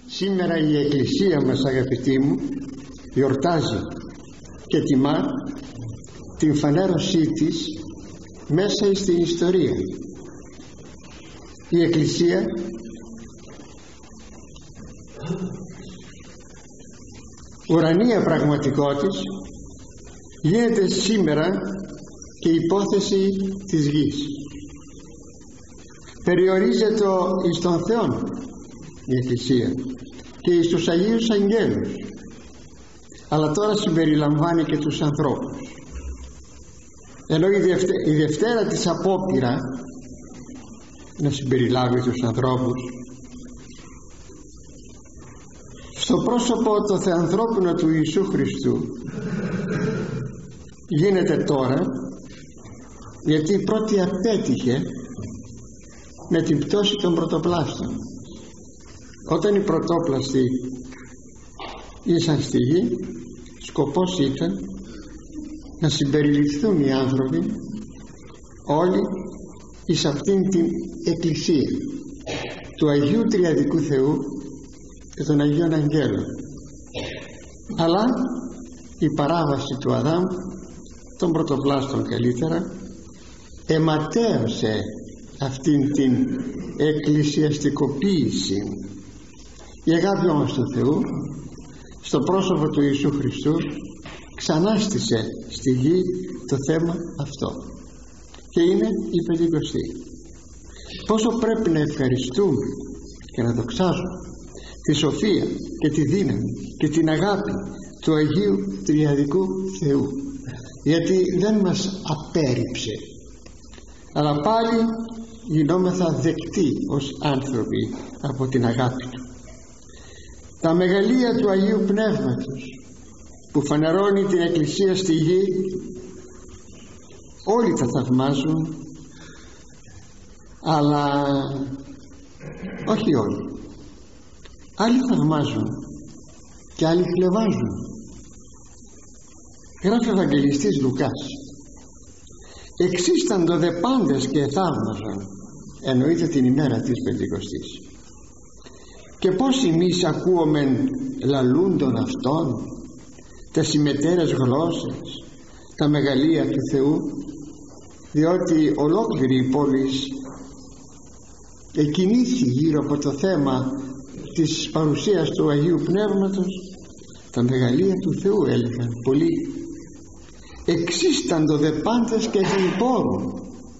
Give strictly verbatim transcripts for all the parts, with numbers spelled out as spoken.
Σήμερα η Εκκλησία μας, αγαπητοί μου, γιορτάζει και τιμά την φανέρωσή της μέσα στην ιστορία. Η Εκκλησία ουρανία πραγματικότης γίνεται σήμερα και υπόθεση της γης. Περιορίζεται εις τον Θεόν η Εκκλησία και εις τους Αγίους Αγγέλους, αλλά τώρα συμπεριλαμβάνει και τους ανθρώπους. Ενώ η, Δευτε... η Δευτέρα της απόπειρα να συμπεριλάβει τους ανθρώπους, στο πρόσωπο το θεανθρώπινο του Ιησού Χριστού γίνεται τώρα, γιατί η πρώτη απέτυχε με την πτώση των πρωτοπλάστων. Όταν οι πρωτόπλαστοι ήσαν στη γη, σκοπός ήταν να συμπεριληφθούν οι άνθρωποι όλοι εις αυτήν την Εκκλησία του Αγίου Τριαδικού Θεού και των Αγίων Αγγέλων. Αλλά η παράβαση του Αδάμ, των πρωτοπλάστων καλύτερα, εματέωσε αυτήν την εκκλησιαστικοποίηση. Η αγάπη όμως του Θεού στο πρόσωπο του Ιησού Χριστού ξανάστησε στη γη το θέμα αυτό, και είναι η Πεντηκοστή. Πόσο πρέπει να ευχαριστούμε και να δοξάζουμε τη σοφία και τη δύναμη και την αγάπη του Αγίου Τριαδικού Θεού, γιατί δεν μας απέρριψε, αλλά πάλι γινόμεθα δεκτοί ως άνθρωποι από την αγάπη του. Τα μεγαλεία του Αγίου Πνεύματος που φανερώνει την Εκκλησία στη γη, όλοι τα θαυμάζουν, αλλά όχι όλοι. Άλλοι θαυμάζουν και άλλοι χλευάζουν. Γράφει ο Ευαγγελιστής Λουκάς: εξίσταντο δε πάντες και θαύμαζαν, εννοείται την ημέρα της Πεντηκοστής. Και πως εμείς ακούομεν λαλούντων αυτών τα συμμετέρες γλώσσες, τα μεγαλεία του Θεού, διότι ολόκληρη η πόλη εκκινήθη γύρω από το θέμα της παρουσίας του Αγίου Πνεύματος. Τα μεγαλεία του Θεού, έλεγαν πολλοί. Εξίσταντο δε πάντες και διηπόρουν,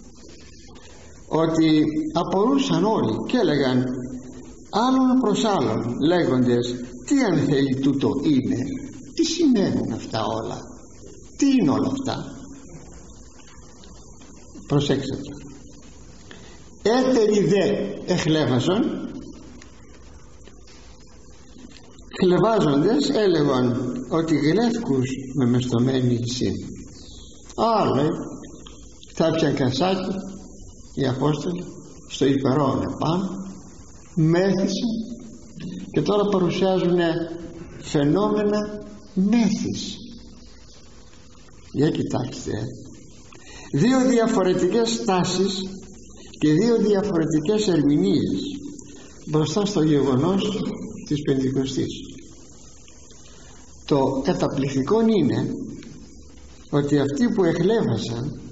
ότι απορούσαν όλοι και έλεγαν άλλον προς άλλον, λέγοντες, τι αν θέλει τούτο είναι, τι σημαίνουν αυτά όλα, τι είναι όλα αυτά. Προσέξτε το. Έτεροι δε εχλέβαζον, χλεβάζοντες έλεγαν ότι γλεύκους με μεστομένη εισήν. Άρα θα έπιαν κασάκι οι Απόστολοι στο υπερόν επάνω, μέθησαν και τώρα παρουσιάζουν φαινόμενα μέθης. Για κοιτάξτε, δύο διαφορετικές στάσεις και δύο διαφορετικές ερμηνείες μπροστά στο γεγονός της Πεντηκοστής. Το καταπληκτικό είναι ότι αυτοί που εχλέβασαν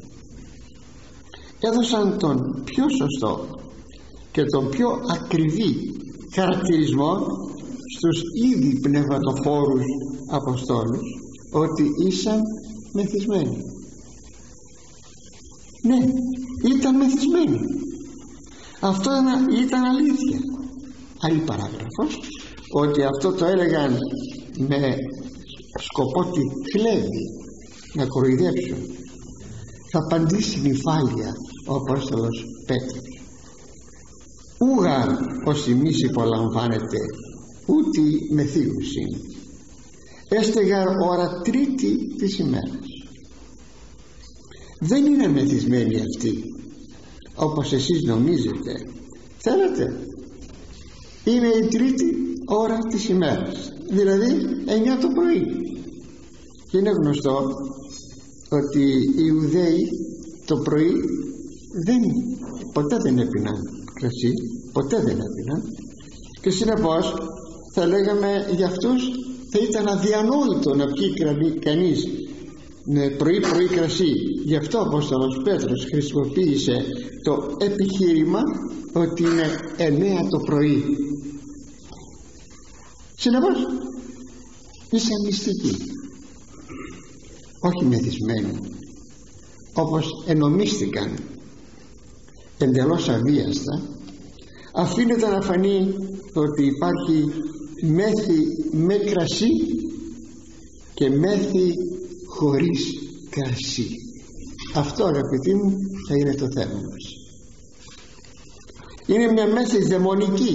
έδωσαν τον πιο σωστό και τον πιο ακριβή χαρακτηρισμό στους ήδη πνευματοφόρους Αποστόλους, ότι ήσαν μεθυσμένοι. Ναι, ήταν μεθυσμένοι. Αυτό ήταν αλήθεια. Άλλη παράγραφος, ότι αυτό το έλεγαν με σκοπό τη χλέβη, να κοροϊδέψουν. Θα απαντήσει νυφάλια ο Απόστολος Πέτρος: ούγα ως εμείς υπολαμβάνετε ούτε μεθύγουσιν, έστεγαρ ώρα τρίτη της ημέρας. Δεν είναι μεθυσμένοι αυτοί όπως εσείς νομίζετε. Θέλετε, είναι η τρίτη ώρα της ημέρας, δηλαδή εννιά το πρωί. Και είναι γνωστό ότι οι Ιουδαίοι το πρωί δεν, ποτέ δεν έπιναν κρασί, ποτέ δεν έπιναν, και συνεπώς θα λέγαμε για αυτούς θα ήταν αδιανόητο να πιει κανείς πρωί πρωί κρασί. Γι' αυτό ο Απόστολος Πέτρος χρησιμοποίησε το επιχείρημα ότι είναι εννέα το πρωί. Συνεπώς είσαι μυστική, όχι μεθυσμένοι, όπως ενομίστηκαν εντελώς αβίαστα. Αφήνεται να φανεί ότι υπάρχει μέθη με κρασί και μέθη χωρίς κρασί. Αυτό, αγαπητοί μου, θα είναι το θέμα μας. Είναι μια μέθη δαιμονική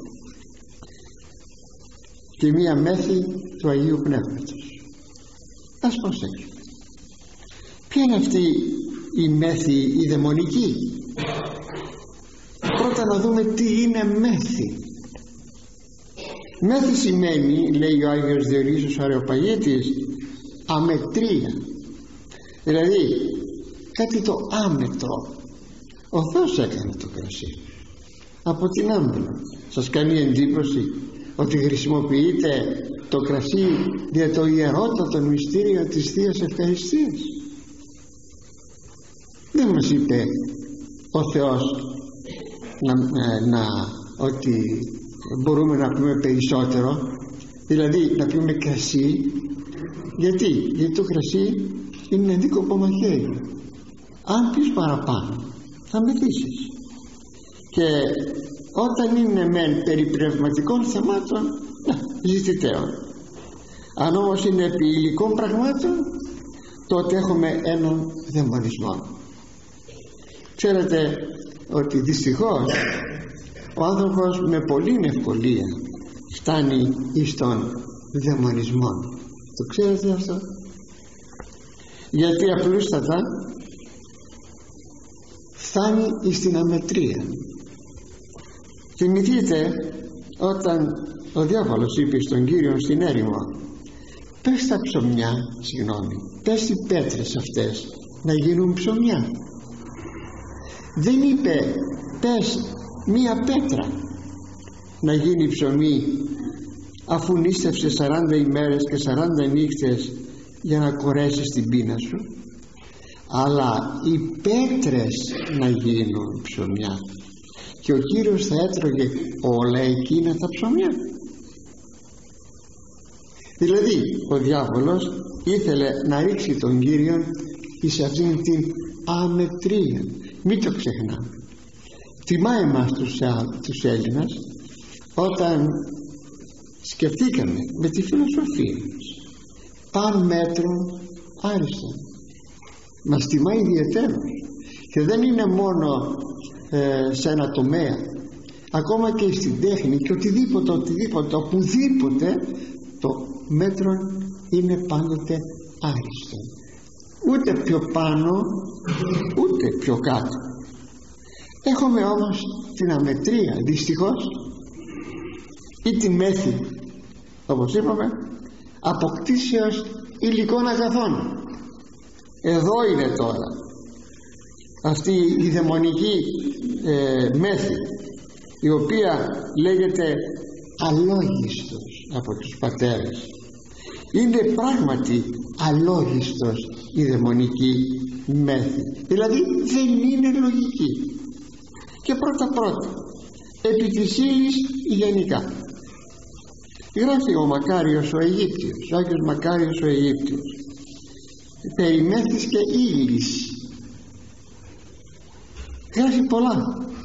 και μια μέθη του Αγίου Πνεύματος. Ας προσέξουμε. Ποια είναι αυτή η μέθη η δαιμονική? Πρώτα να δούμε τι είναι μέθη. Μέθη σημαίνει, λέει ο Άγιος Διονύσιος ο Αρεοπαγίτης, αμετρία, δηλαδή κάτι το άμετρο. Ο Θεός έκανε το κρασί από την άμπελο. Σας κάνει εντύπωση ότι χρησιμοποιείται το κρασί για το ιερότατο μυστήριο της Θείας Ευχαριστίας? Δεν μας είπε ο Θεός να, να, ότι μπορούμε να πούμε περισσότερο, δηλαδή να πούμε κρασί. Γιατί? Γιατί το κρασί είναι δίκοπο μαχαίρι. Αν πεις παραπάνω θα μεθύσεις. Και όταν είναι μεν περί πνευματικών θεμάτων, να, ζητητέων. Αν όμως είναι επί υλικών πραγμάτων, τότε έχουμε έναν δαιμονισμό. Ξέρετε ότι δυστυχώς ο άνθρωπος με πολλή ευκολία φτάνει εις τον δαιμονισμό. Το ξέρετε αυτό? Γιατί απλούστατα φτάνει εις την αμετρία. Θυμηθείτε όταν ο διάβολος είπε στον Κύριο στην έρημο, πες τα ψωμιά, συγγνώμη, πες οι πέτρες αυτές να γίνουν ψωμιά. Δεν είπε πες μία πέτρα να γίνει ψωμί, αφού νίστευσες σαράντα ημέρες και σαράντα νύχτες για να κορέσεις την πείνα σου, αλλά οι πέτρες να γίνουν ψωμιά. Και ο Κύριος θα έτρωγε όλα εκείνα τα ψωμιά. Δηλαδή ο διάβολος ήθελε να ρίξει τον Κύριο εις αυτήν την αμετρία. Μην το ξεχνάμε. Τιμά εμάς τους, τους Έλληνας όταν σκεφτήκαμε με τη φιλοσοφία μας παν μέτρο άριστον. Μας τιμά ιδιαιτέρως, και δεν είναι μόνο ε, σε ένα τομέα, ακόμα και στην τέχνη και οτιδήποτε, οτιδήποτε, οπουδήποτε το μέτρο είναι πάντοτε άριστο. Ούτε πιο πάνω ούτε πιο κάτω. Έχουμε όμως την αμετρία, δυστυχώς, ή τη μέθη, όπως είπαμε, αποκτήσεως υλικών αγαθών. Εδώ είναι τώρα αυτή η δαιμονική ε, μέθη, η οποία λέγεται αλόγιστος από τους πατέρες. Είναι πράγματι αλόγιστος η δαιμονική μέθη, δηλαδή δεν είναι λογική. Και πρώτα πρώτα επί της ύλης γενικά γράφει ο Μακάριος ο Αιγύπτιος, ο Άγιος Μακάριος ο Αιγύπτιος, περί μέθης και ύλης γράφει πολλά.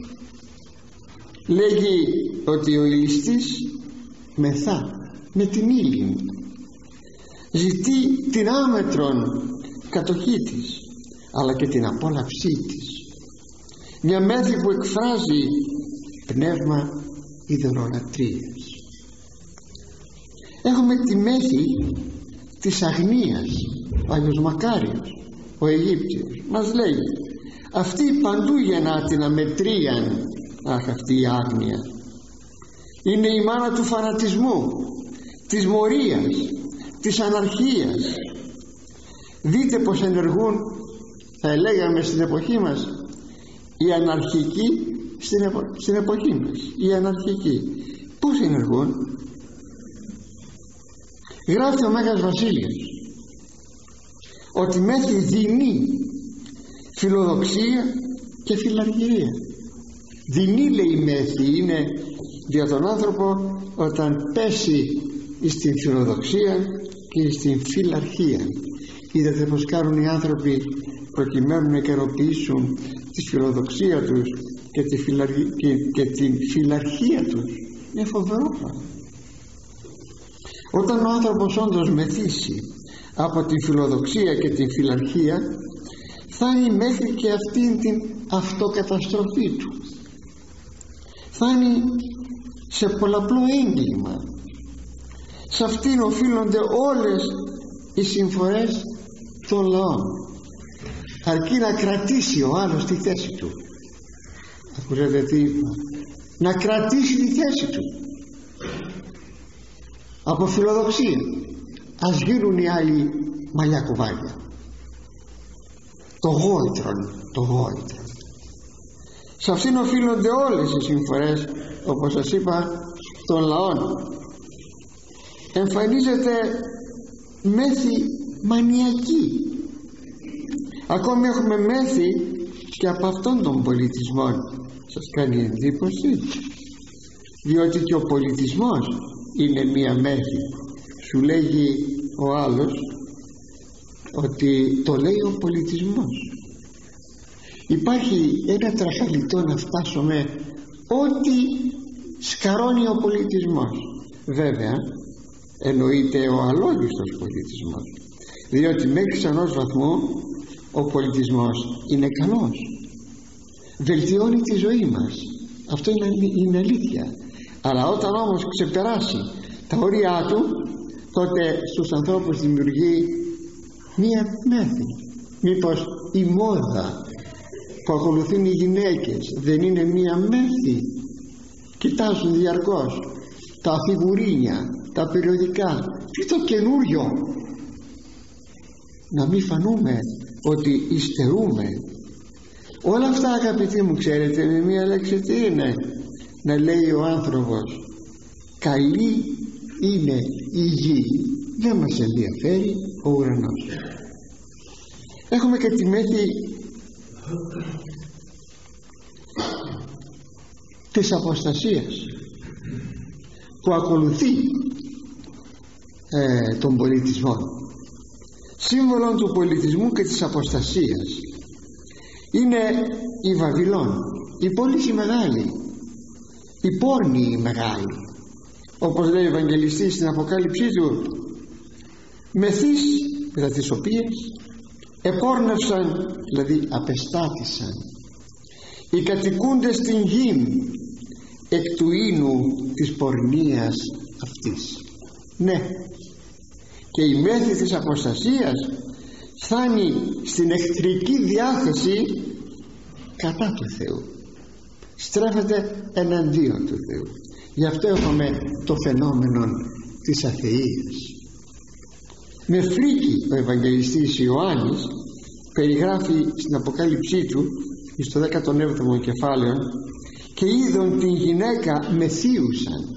Λέγει ότι ο υλιστής μεθά με την ύλη ζητεί την άμετρον κατοχή της, αλλά και την απόλαυσή της. Μια μέθη που εκφράζει πνεύμα ιδωλολατρίας. Έχουμε τη μέθη της αγνίας. Ο Άγιος Μακάριος ο Αιγύπτιος μας λέγει αυτή παντού γεννά την αμετρίαν. Αχ, αυτή η άγνοια είναι η μάνα του φανατισμού, της μορίας, της αναρχίας. Δείτε πως ενεργούν, θα έλεγαμε στην εποχή μας, οι αναρχικοί στην, επο... στην εποχή μας, οι αναρχικοί πώς ενεργούν? Γράφει ο Μέγας Βασίλειος ότι μέθη δεινή φιλοδοξία και φιλαργυρία. Δεινή, λέει, μέθη είναι για τον άνθρωπο όταν πέσει στην φιλοδοξία και στην φιλαρχία. Είδατε πως κάνουν οι άνθρωποι προκειμένου να ικανοποιήσουν τη φιλοδοξία τους και τη, φιλαργ... και... και τη φιλαρχία τους. Είναι φοβερό πράγμα. Όταν ο άνθρωπος όντως μεθύσει από τη φιλοδοξία και τη φιλαρχία, φτάνει μέχρι και αυτήν την αυτοκαταστροφή του, φτάνει σε πολλαπλό έγκλημα. Σε αυτήν οφείλονται όλες οι συμφορές των λαών, αρκεί να κρατήσει ο άλλος τη θέση του. Ακούσατε τι είπα? Να κρατήσει τη θέση του από φιλοδοξία. Ας γίνουν οι άλλοι μαλλιά κουβάρια. Το γόητρον, το γόητρον. Σε αυτήν οφείλονται όλες οι συμφορές, όπως σας είπα, των λαών. Εμφανίζεται μέθη μανιακή. Ακόμη έχουμε μέθη και από αυτόν τον πολιτισμό. Σας κάνει εντύπωση? Διότι και ο πολιτισμός είναι μία μέθη. Σου λέγει ο άλλος ότι το λέει ο πολιτισμός. Υπάρχει ένα τραχαλιτό να φτάσουμε ότι σκαρώνει ο πολιτισμός. Βέβαια εννοείται ο αλόγιστος πολιτισμός, διότι μέχρι ενός βαθμού ο πολιτισμός είναι καλός, βελτιώνει τη ζωή μας, αυτό είναι, είναι αλήθεια. Αλλά όταν όμως ξεπεράσει τα όρια του, τότε στους ανθρώπους δημιουργεί μία μέθη. Μήπως η μόδα που ακολουθούν οι γυναίκες δεν είναι μία μέθη? Κοιτάζουν διαρκώς τα φιγουρίνια, τα περιοδικά, τι το καινούριο, να μην φανούμε ότι υστερούμε. Όλα αυτά, αγαπητοί μου, ξέρετε με μία λέξη τι είναι? Να λέει ο άνθρωπος καλή είναι η γη, δεν μας ενδιαφέρει ο ουρανός. Έχουμε και τη μέθη της αποστασίας που ακολουθεί ε, τον πολιτισμό. Σύμβολο του πολιτισμού και της αποστασίας είναι η Βαβυλών, η πόλη η μεγάλη, η πόρνη η μεγάλη, όπως λέει ο Ευαγγελιστής στην Αποκάλυψή του, μεθύς μετά τις οποίες επόρνευσαν, δηλαδή απεστάτησαν οι κατοικούντες στην γη εκ του ίνου της πορνείας αυτής. Ναι, και η μέθη της αποστασίας φτάνει στην εχθρική διάθεση κατά του Θεού, στρέφεται εναντίον του Θεού. Γι' αυτό έχουμε το φαινόμενο της αθείας. Με φρίκη ο Ευαγγελιστής Ιωάννης περιγράφει στην Αποκάλυψή του στο δέκατο έβδομο κεφάλαιο, και είδον την γυναίκα μεθύουσαν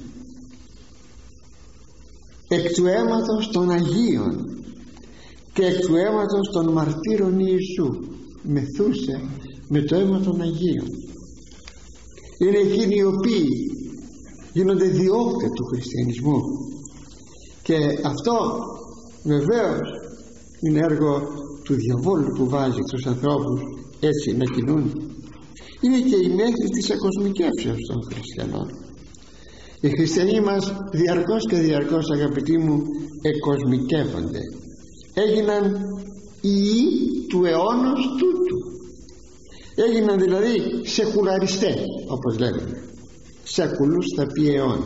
εκ του αίματος των Αγίων και εκ του αίματος των μαρτύρων Ιησού. Μεθούσε με το αίμα των Αγίων. Είναι εκείνοι οι οποίοι γίνονται διώκτες του χριστιανισμού, και αυτό βεβαίως είναι έργο του διαβόλου που βάζει τους ανθρώπους έτσι να κινούν. Είναι και η μέθη της εκοσμικεύσεως των χριστιανών. Οι χριστιανοί μας διαρκώς και διαρκώς, αγαπητοί μου, εκοσμικεύονται. Έγιναν ιοί του αιώνος τούτου. Έγιναν δηλαδή σεκουλαριστές, όπως λέγαμε. Σεκουλούς θα πει αιών.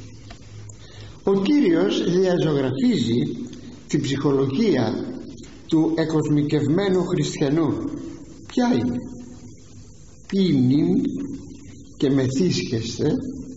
Ο Κύριος διαζωγραφίζει την ψυχολογία του εκοσμικευμένου χριστιανού. Ποια είναι? Πίνειν και μεθύσχεστε,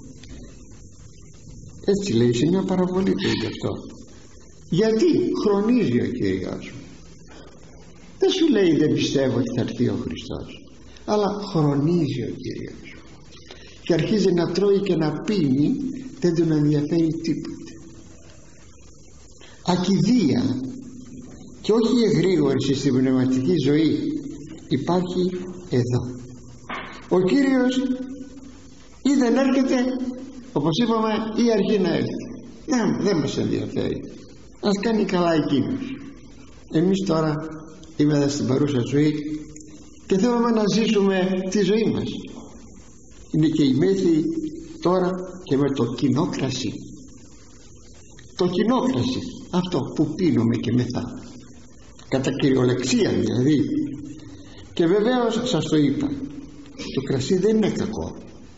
έτσι λέει σε μια παραβολή του γι' αυτό. Γιατί χρονίζει ο Κύριος. Δεν σου λέει δεν πιστεύω ότι θα έρθει ο Χριστός, αλλά χρονίζει ο Κύριος και αρχίζει να τρώει και να πίνει, δεν τον ενδιαφέρει τίποτε. ακηδία και όχι εγρήγορση στην πνευματική ζωή υπάρχει εδώ. Ο Κύριος ή δεν έρχεται, όπως είπαμε, ή αργεί να έρθει. Δεν, δεν μας ενδιαφέρει, ας κάνει καλά εκείνος. Εμείς τώρα είμαστε στην παρούσα ζωή και θέλουμε να ζήσουμε τη ζωή μας. Είναι και η μέθη τώρα και με το κοινό κρασί, το κοινό κρασί, αυτό που πίνουμε και μεθά, κατά κυριολεξία δηλαδή. Και βεβαίως σας το είπα, το κρασί δεν είναι κακό,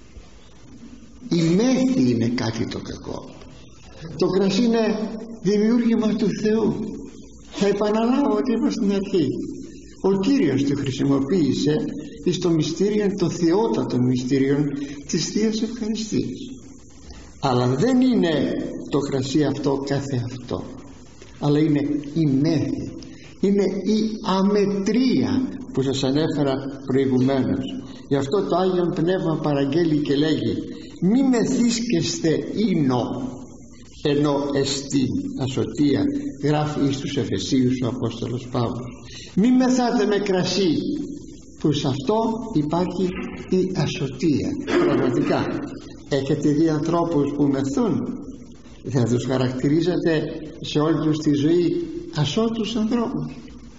η μέθη είναι κάτι το κακό. Το κρασί είναι δημιούργημα του Θεού. Θα επαναλάβω ότι είπα στην αρχή, ο Κύριος το χρησιμοποίησε εις το μυστήριο, το θεότατο μυστήριο της Θείας Ευχαριστίας. Αλλά δεν είναι το κρασί αυτό κάθε αυτό, αλλά είναι η μέθη, είναι η αμετρία που σας ανέφερα προηγουμένως. Γι' αυτό το Άγιον Πνεύμα παραγγέλει και λέγει, μη μεθύσκεστε ίνο ενώ εστί ασωτεία, γράφει εις τους Εφεσίους ο Απόστολος Παύλος. μη μεθάτε με κρασί, που σε αυτό υπάρχει η ασωτεία. Πραγματικά έχετε δει ανθρώπους που μεθούν? Δεν τους χαρακτηρίζετε σε όλη τους τη ζωή ασώτους ανθρώπους?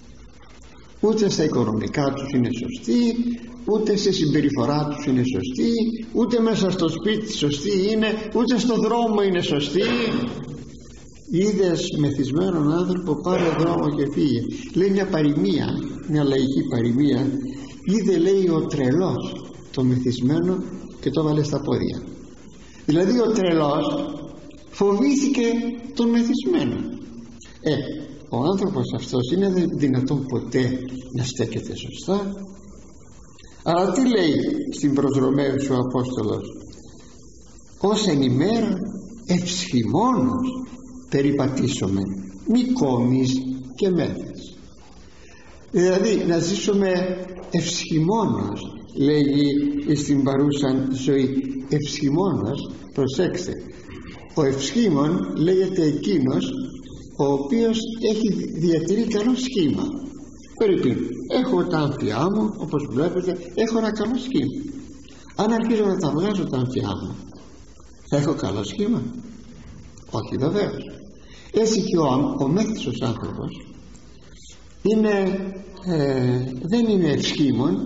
Ούτε στα οικονομικά τους είναι σωστοί, ούτε στη συμπεριφορά τους είναι σωστοί, ούτε μέσα στο σπίτι σωστοί είναι, ούτε στο δρόμο είναι σωστοί. Είδες μεθυσμένον άνθρωπο, πάρε δρόμο και φύγε. Λέει μια παροιμία, μια λαϊκή παροιμία, είδε, λέει, ο τρελός το μεθυσμένο και το βάλε στα πόδια. Δηλαδή ο τρελός φοβήθηκε τον μεθυσμένο. Ε, ο άνθρωπος αυτός είναι δυνατόν ποτέ να στέκεται σωστά? Αλλά τι λέει στην προς Ρωμαίους ο Απόστολος? ως εν ημέρα ευσχημόνος περιπατήσομε, μη κόμεις και μέθες. Δηλαδή να ζήσουμε ευσχημόνος, λέγει στην παρούσα ζωή. Ευσχημόνος, προσέξτε, ο ευσχήμων λέγεται εκείνος ο οποίος έχει διατηρεί καλό σχήμα. Περίπου έχω τα άμφια μου, όπως βλέπετε, έχω ένα καλό σχήμα. Αν αρχίζω να τα βγάζω τα άμφια μου, θα έχω καλό σχήμα? Όχι, βεβαίως. Έτσι και ο, ο μέθησος άνθρωπος είναι, ε, δεν είναι ευσχήμων.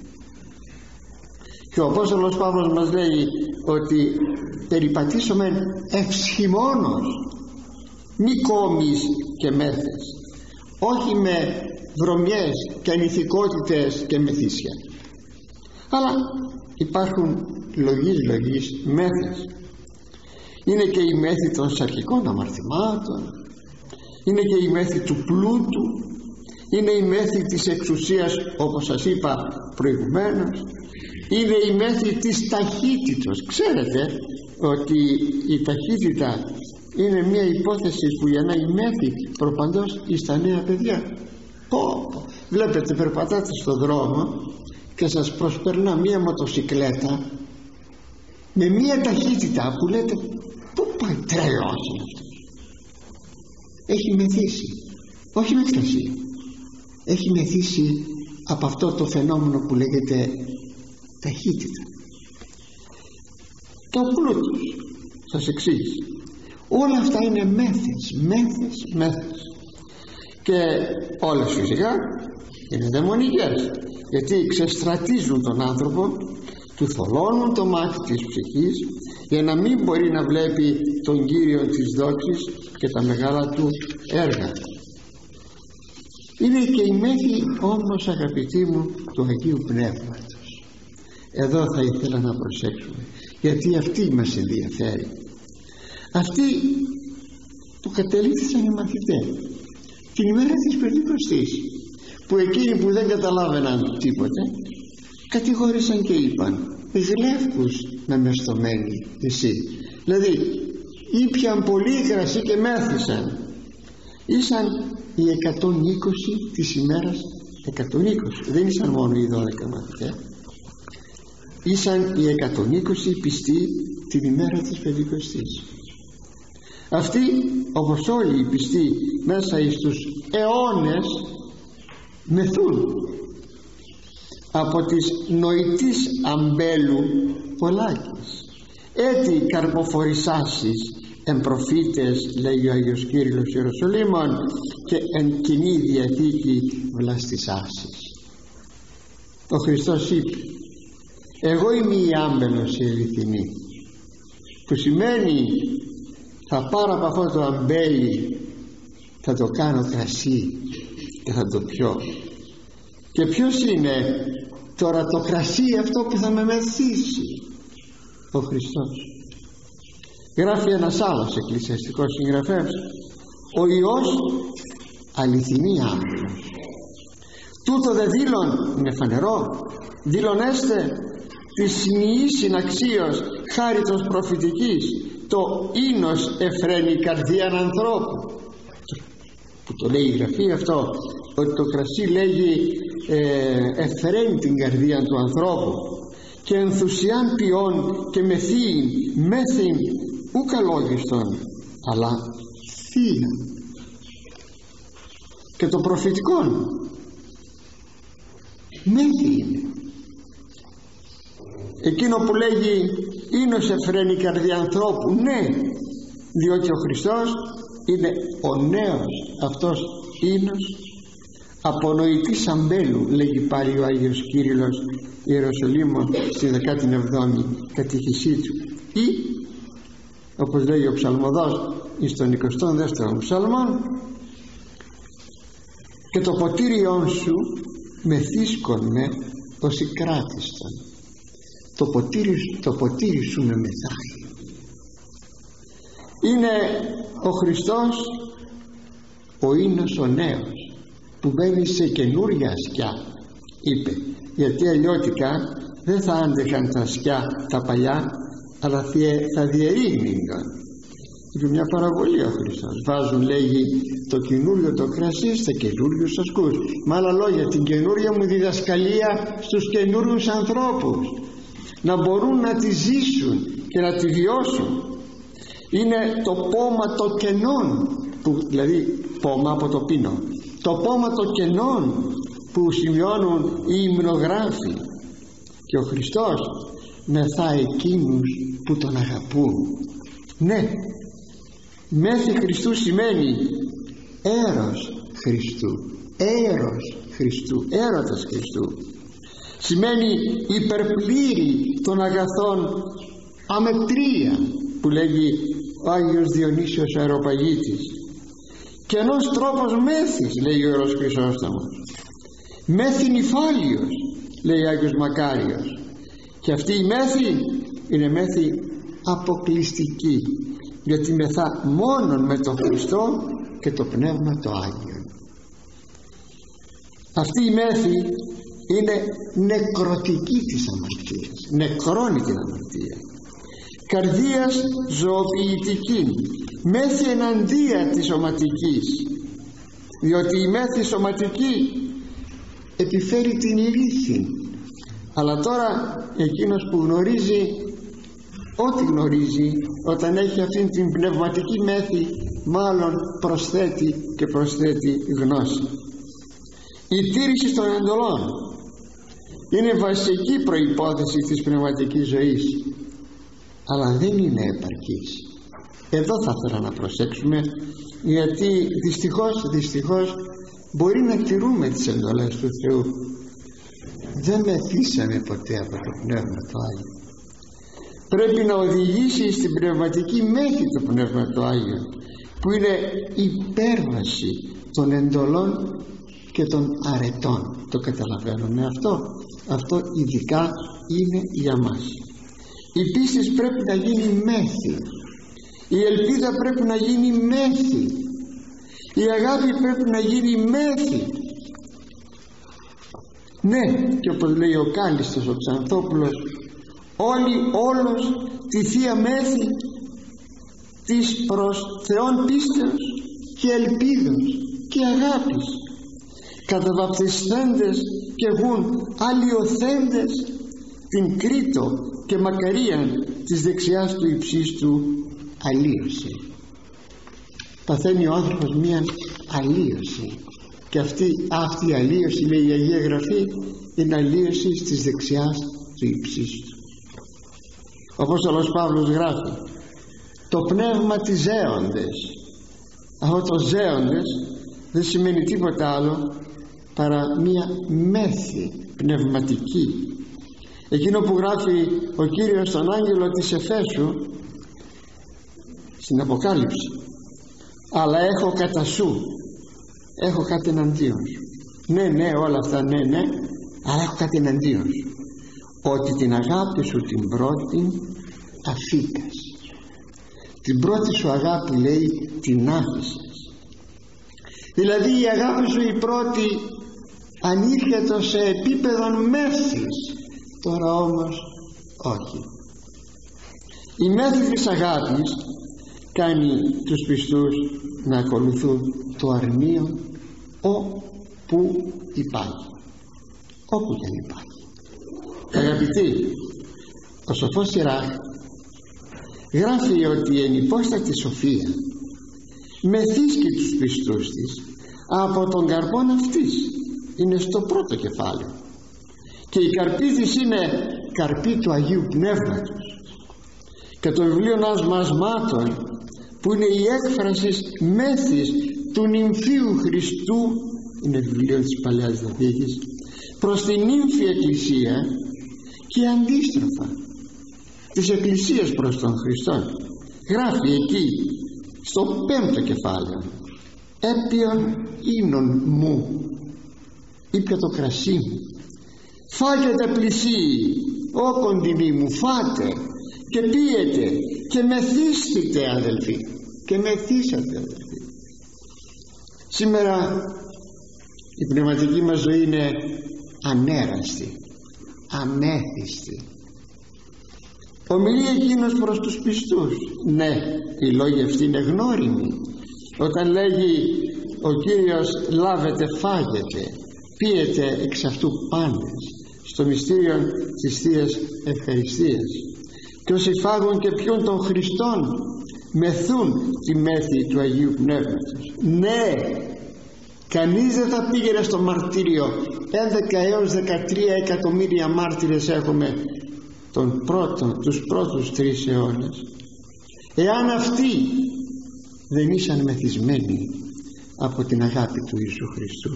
Και ο Απόστολος Παύλος μας λέει ότι περιπατήσομεν ευσχημόνος, μη κόμεις και μέθες, όχι με βρωμιές και ανηθικότητες και μεθύσια. Αλλά υπάρχουν λογής λογής μέθες. Είναι και η μέθη των σαρκικών αμαρτημάτων, είναι και η μέθη του πλούτου, είναι η μέθη της εξουσίας, όπως σας είπα προηγουμένως, είναι η μέθη της ταχύτητος. Ξέρετε ότι η ταχύτητα είναι μια υπόθεση που γεννάει μέθη προπαντός εις τα νέα παιδιά. Πω, πω. Βλέπετε, περπατάτε στον δρόμο και σας προσπερνά μια μοτοσικλέτα με μια ταχύτητα που λέτε, πού πάει, τρελός είναι αυτός? Έχει μεθύσει, όχι με κρασί, έχει μεθύσει από αυτό το φαινόμενο που λέγεται ταχύτητα. Και ο πλούτος, σας εξήγησε, όλα αυτά είναι μέθες, μέθες, μέθες. Και όλες φυσικά είναι δαιμονικές, γιατί ξεστρατίζουν τον άνθρωπο, του θολώνουν το μάτι της ψυχής, για να μην μπορεί να βλέπει τον Κύριο της δόξης και τα μεγάλα του έργα. Είναι και η μέθη όμως, αγαπητοί μου, του Αγίου Πνεύματος. Εδώ θα ήθελα να προσέξουμε, γιατί αυτή μας ενδιαφέρει. Αυτοί που κατελήφθησαν οι μαθητές την ημέρα της Πεντηκοστής, που εκείνοι που δεν καταλάβαιναν τίποτε κατηγόρησαν και είπαν, γλεύκους να με στομένη εσύ. Δηλαδή ήπιαν πολύ κρασί και μέθησαν. Ήσαν οι εκατόν είκοσι της ημέρας, εκατόν είκοσι, δεν ήσαν μόνο οι δώδεκα μαθητές, ήσαν οι εκατόν είκοσι πιστοί την ημέρα της Πεντηκοστής. Αυτοί, όπως όλοι οι πιστοί μέσα εις τους αιώνες, μεθούν από της νοητής αμπέλου πολλάκις, έτι καρποφορισάσεις εν προφήτες, λέει ο Άγιος Κύριλλος Ιεροσολύμων, και εν Κοινή Διαθήκη βλαστισάσεις. Ο Χριστός είπε: εγώ είμαι η άμπελος η αληθινή, που σημαίνει θα πάρω από αυτό το αμπέλι, θα το κάνω κρασί και θα το πιω. Και ποιος είναι τώρα το κρασί αυτό που θα με μεθύσει? Ο Χριστός. Γράφει ένας άλλος εκκλησιαστικός συγγραφέας: ο Υιός αληθινή άμπελος. Τούτο δε δήλων, είναι φανερό, δήλωνέστε της συνειής συναξίως χάριτος προφητικής, το ίνος εφραίνει η καρδίαν ανθρώπου. Που το λέει η Γραφή αυτό, ότι το κρασί λέγει ε, εφραίνει την καρδία του ανθρώπου, και ενθουσιάν ποιόν και μεθύν μέθην ου καλόγιστον, αλλά θεία. Και το προφητικόν μέθη είναι εκείνο που λέγει ίνος εφραίνει η καρδία ανθρώπου. Ναι, διότι ο Χριστός είναι ο νέος αυτός ίνος από νοητής αμπέλου, λέγει πάλι ο Άγιος Κύριλλος Ιεροσολύμων στη δεκάτη εβδόμη κατήχησή του. Ή όπως λέει ο ψαλμοδός εις τον εικοστό δεύτερο ψαλμόν, και το ποτήριόν σου μεθύσκον με ως η κράτιστον. Το ποτήρι, το ποτήρι σου με μεθάει. Είναι ο Χριστός ο ίνος ο νέος που μπαίνει σε καινούρια σκιά, είπε, γιατί αλλιώτικα δεν θα άντεχαν τα σκιά τα παλιά, αλλά θα διερήγνυνταν. Είπε μια παραβολή ο Χριστός. Βάζουν, λέγει, το καινούριο το κρασί στα καινούριους ασκούς. Με άλλα λόγια, την καινούρια μου διδασκαλία στους καινούριους ανθρώπους, να μπορούν να τη ζήσουν και να τη βιώσουν. Είναι το πόμα το κενών, που, δηλαδή πόμα από το πίνο, το πόμα το κενών που σημειώνουν οι υμνογράφοι. Και ο Χριστός μεθά εκείνους που τον αγαπούν. Ναι, μέθη Χριστού σημαίνει έρος Χριστού, έρος Χριστού, έρωτας Χριστού. Σημαίνει υπερπλήρη των αγαθών αμετρία, που λέγει ο Άγιος Διονύσιος Αεροπαγίτης. Και ενός τρόπος μέθης, λέει ο Ιερός Χρυσόστομος, μέθη νυφάλιος, λέει ο Άγιος Μακάριος. Και αυτή η μέθη είναι μέθη αποκλειστική, γιατί μεθά μόνον με τον Χριστό και το Πνεύμα το Άγιο. Αυτή η μέθη είναι νεκρωτική της αμαρτίας, νεκρώνει την αμαρτία. Καρδίας ζωοποιητική, μέθη εναντία της σωματικής, διότι η μέθη σωματική επιφέρει την λύθη. Αλλά τώρα εκείνος που γνωρίζει ό,τι γνωρίζει, όταν έχει αυτήν την πνευματική μέθη, μάλλον προσθέτει και προσθέτει γνώση. Η τήρηση των εντολών είναι βασική προϋπόθεση της πνευματικής ζωής, αλλά δεν είναι επαρκής. Εδώ θα ήθελα να προσέξουμε, γιατί δυστυχώς, δυστυχώς μπορεί να τηρούμε τις εντολές του Θεού, δεν μεθύσαμε ποτέ από το Πνεύμα το Άγιο. Πρέπει να οδηγήσει στην πνευματική μέθη το Πνεύμα το Άγιο, που είναι υπέρβαση των εντολών και των αρετών. Το καταλαβαίνουμε αυτό? Αυτό ειδικά είναι για μας. Η πίστη πρέπει να γίνει μέθη, η ελπίδα πρέπει να γίνει μέθη, η αγάπη πρέπει να γίνει μέθη. Ναι, και όπως λέει ο Κάλλιστος ο Ξανθόπουλος, όλοι όλος τη Θεία Μέθη της προς Θεόν πίστεως και ελπίδος και αγάπης, καταβαπτισθέντες και γουν αλλοιοθέντες την Κρήτο και μακαρίαν της δεξιάς του υψίστου αλλίωση. παθαίνει ο άνθρωπος μία αλλίωση, και αυτή, αυτή η αλλίωση, λέει η Αγία Γραφή, είναι αλλίωση της δεξιάς του ύψιστου. Ο Απόστολος Παύλος γράφει το πνεύμα της ζέοντες. Αυτό το ζέοντες δεν σημαίνει τίποτα άλλο παρά μία μέθη πνευματική. Εκείνο που γράφει ο Κύριος στον άγγελο της Εφέσου στην Αποκάλυψη, αλλά έχω κατά σου, έχω κάτι εναντίον σου. Ναι, ναι, όλα αυτά, ναι, ναι, αλλά έχω κάτι εναντίον σου, ότι την αγάπη σου την πρώτη αφήκας. Την πρώτη σου αγάπη, λέει, την άφησες. Δηλαδή η αγάπη σου η πρώτη ανήρχεται σε επίπεδο μέθης, τώρα όμως όχι. Η μέθη της αγάπης κάνει τους πιστούς να ακολουθούν το αρνείο όπου υπάρχει, όπου και αν υπάρχει. Αγαπητοί, ο σοφός Σιράχ γράφει ότι η ενυπόστατη σοφία μεθύσκει τους πιστούς της από τον καρπόν αυτής. Είναι στο πρώτο κεφάλαιο, και η καρπή της είναι καρπή του Αγίου Πνεύματος. Και το βιβλίο Ασμασμάτων, που είναι η έκφραση μέθης του νυμφίου Χριστού, είναι βιβλίο της Παλαιάς Διαθήκης, προς την νύμφη Εκκλησία, και αντίστροφα της Εκκλησίας προς τον Χριστό. Γράφει εκεί στο πέμπτο κεφάλαιο, έπιον ίνον μου, ήπια το κρασί μου, φάγετε πλησίοι, ω κοντινοί μου, φάτε και πίετε και μεθύστητε αδελφοί, και μεθύσατε αδελφοί. Σήμερα η πνευματική μας ζωή είναι ανέραστη, αμέθιστη. Ομιλεί εκείνος προς τους πιστούς. Ναι, οι λόγοι αυτοί είναι γνώριμοι. Όταν λέγει ο Κύριος λάβετε, φάγετε, πίετε εξ αυτού πάντες, στο μυστήριο της Θείας Ευχαριστίας, και όσοι φάγουν και πιούν των Χριστών μεθούν τη μέθη του Αγίου Πνεύματος. Ναι, κανείς δεν θα πήγαινε στο μαρτύριο. έντεκα έως δεκατρία εκατομμύρια μάρτυρες έχουμε τον πρώτο, τους πρώτους τρεις αιώνες, εάν αυτοί δεν ήσαν μεθυσμένοι από την αγάπη του Ιησού Χριστού.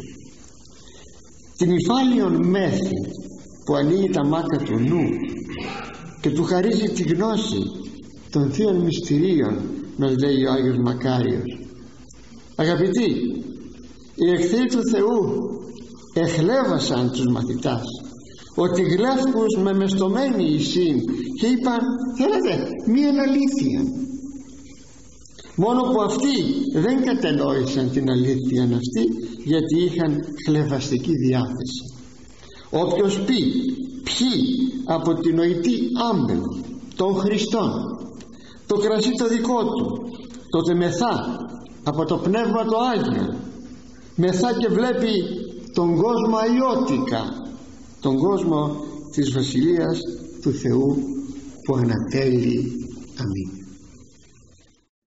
Την υφάλιον μέθη που ανοίγει τα μάτια του νου και του χαρίζει τη γνώση των θείων μυστηρίων, μας λέει ο Άγιος Μακάριος. Αγαπητοί, οι εχθροί του Θεού εχλέβασαν τους μαθητάς ότι γλεύκους με μεστομένοι εισήν, και είπαν θέλετε μίαν αλήθεια. Μόνο που αυτοί δεν κατενόησαν την αλήθεια αυτή, γιατί είχαν χλευαστική διάθεση. Όποιος πει πιει από την νοητή άμπελ των Χριστών το κρασί το δικό του, τότε μεθά από το Πνεύμα το Άγιο, μεθά και βλέπει τον κόσμο αλλιώτικα, τον κόσμο της Βασιλείας του Θεού που ανατέλει. Αμήν.